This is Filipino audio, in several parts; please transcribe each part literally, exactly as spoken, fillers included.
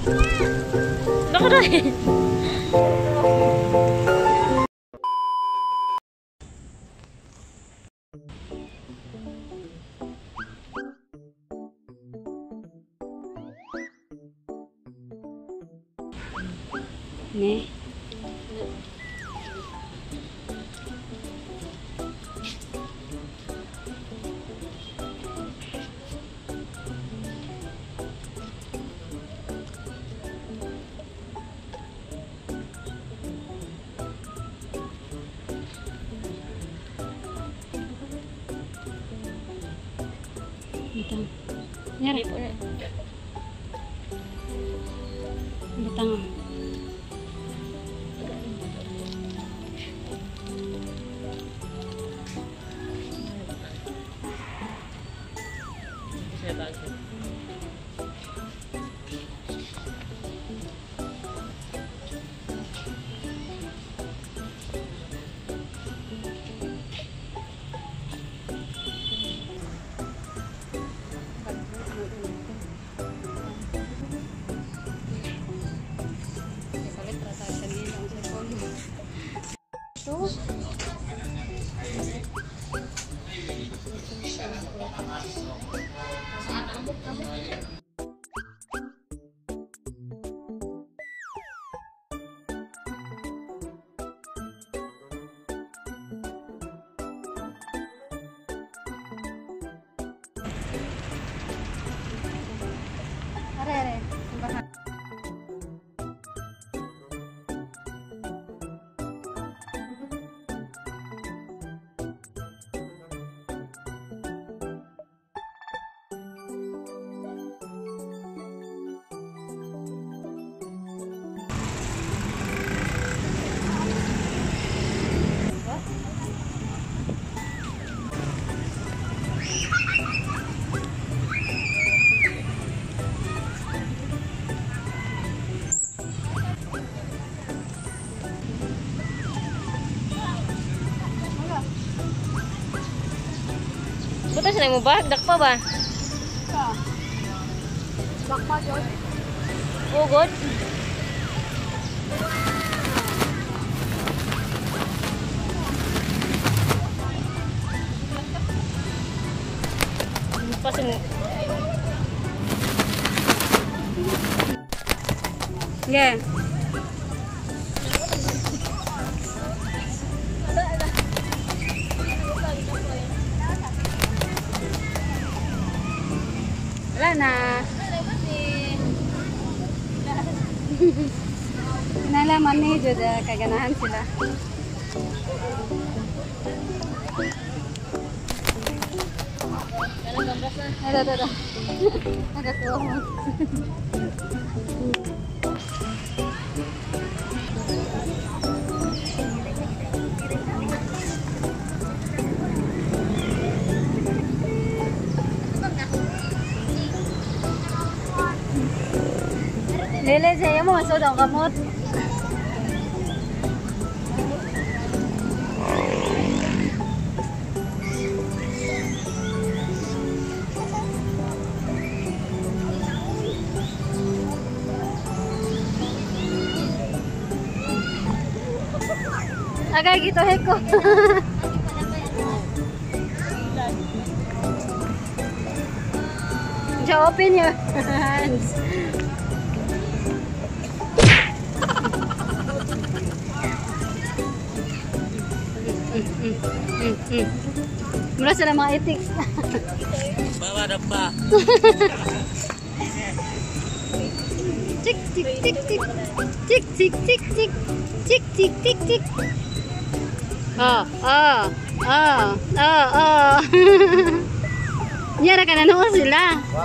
Naku dahil. Nih. Bintang. Nyari. Bintang. Are, are. Simbahan. Butas na mo ba? Dakpa ba? Dakpa jud. Ugod? Pasin. Yeah. Wala na. Nalaman ni Jud, kaganahan sila. Ada, ada, ada. Ada tuh. Lele, saya mau masuk dong kamot. Agak gitu heko. Jawabin ya. Merasa ada mga ethics. Bawa apa? Cik cik cik cik cik cik cik cik cik cik cik cik. Oh oh oh oh oh. Nyara ka na noon sila.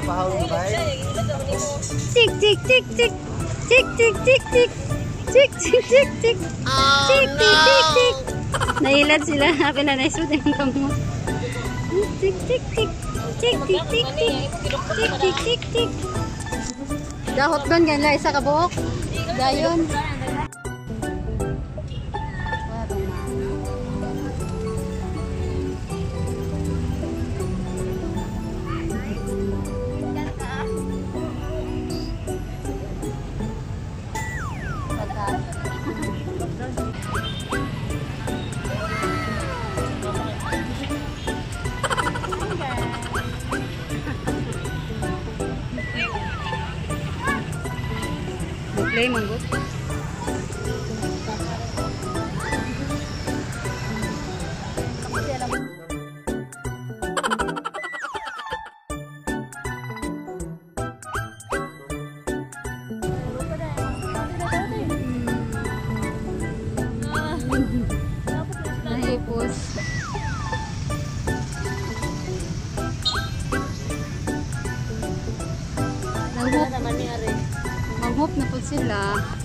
Cik cik cik cik cik cik cik cik cik cik cik cik cik cik cik. Nailad sila. Happy na naisod yung kamot. Cik cik cik cik cik cik cik cik cik cik cik. Dahot doon ganyan isa ka buhok. Dayon. Day manggut. Nahipos. Nanghop. Manghop na po sila.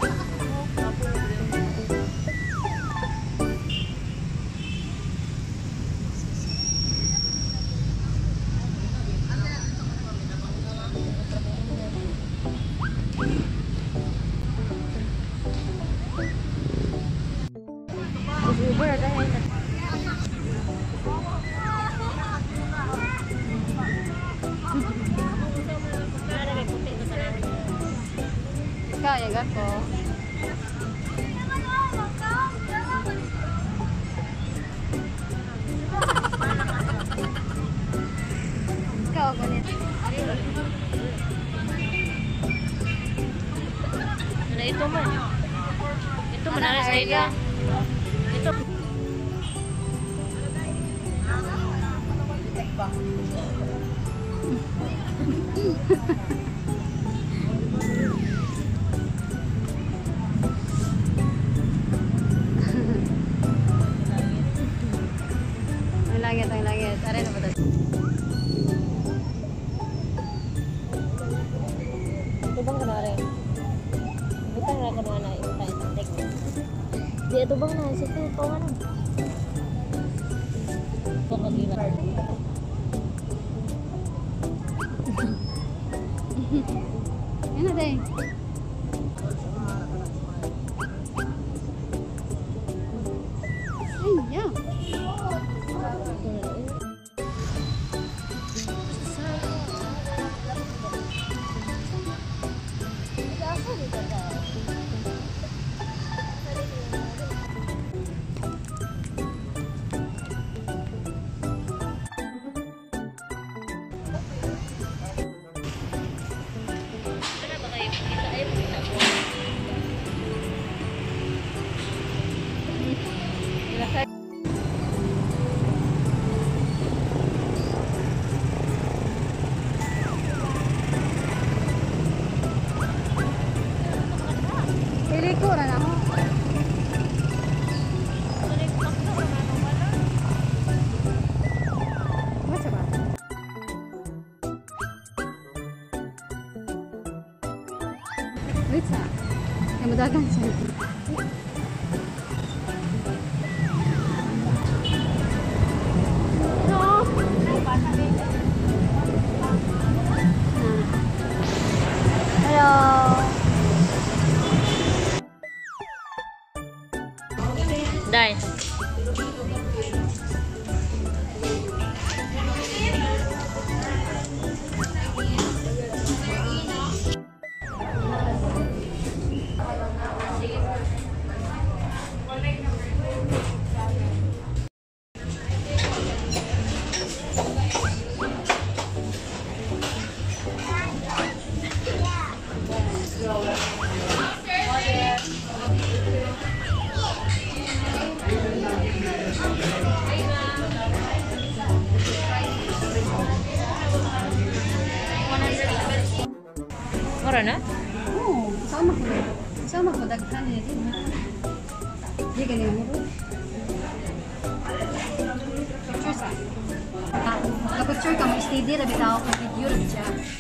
Kaya ga ko. Ikaw ganit. Ano ito man? Ito man na sa ila. Ito. Ang langit, ang langit. Aray na ba ito? Ito bang kanari? Bukan na ka na iutay sa tek. Di ito bang na sa ito ko ano? Ito ka gila. Yan na day. Ay, yeah. Piliko na na ako. What's ba? Wait sa. Ay madagan sa. Dai. Mura na? Oo, sama ko. Sama ko daghan niya din. Di ganyan mo. Picture sa. Ah, kapag picture ka mo, stay there, bitaw ko video rin siya.